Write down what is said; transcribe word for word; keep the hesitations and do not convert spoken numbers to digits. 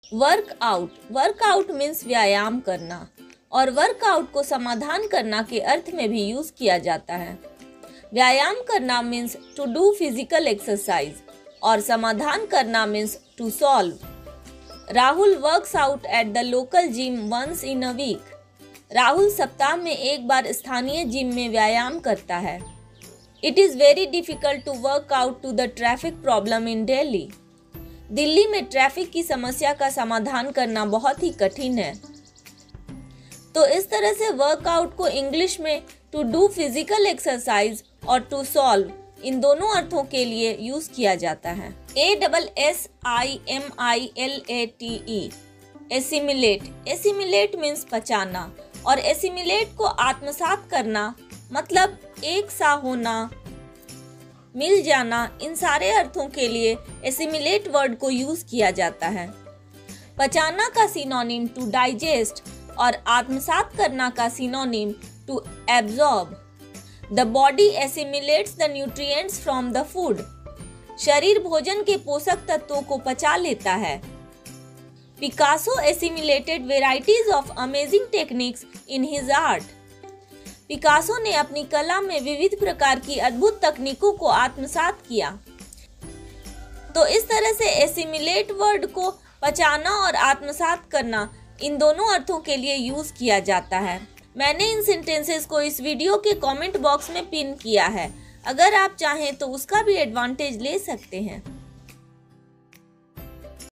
Workout, workout means व्यायाम करना, और वर्कआउट को समाधान करना के अर्थ में भी यूज किया जाता है। व्यायाम करना means to do physical exercise और समाधान करना means to solve. Rahul works out at the local gym once in a week. Rahul सप्ताह में एक बार स्थानीय जिम में व्यायाम करता है। It is very difficult to work out to the traffic problem in Delhi. Delhi में ट्रैफिक की समस्या का समाधान करना बहुत ही कठिन है। तो इस तरह से वर्कआउट को इंग्लिश में टू डू फिजिकल एक्सरसाइज और टू सॉल्व, इन दोनों अर्थों के लिए यूज किया जाता है। A double S I M I L A T E, assimilate. Assimilate means पचाना, और एसिमिलेट को आत्मसात करना मतलब एक सा होना, मिल जाना, इन सारे अर्थों के लिए एसिमिलेट वर्ड को यूज किया जाता है। पचाना का सिनोनिम टू डाइजेस्ट और आत्मसात करना का synonym to absorb. The body assimilates the nutrients from the food. शरीर भोजन के पोषक तत्वों को पचा लेता है। Picasso assimilated varieties of amazing techniques in his art. Picasso ने अपनी कला में विविध प्रकार की अद्भुत तकनीकों को आत्मसात किया। तो इस तरह से एसिमिलेट वर्ड को पचाना और आत्मसात करना, इन दोनों अर्थों के लिए यूज किया जाता है। मैंने इन सेंटेंसेस को इस वीडियो के कमेंट बॉक्स में पिन किया है, अगर आप चाहें तो उसका भी एडवांटेज ले सकते हैं।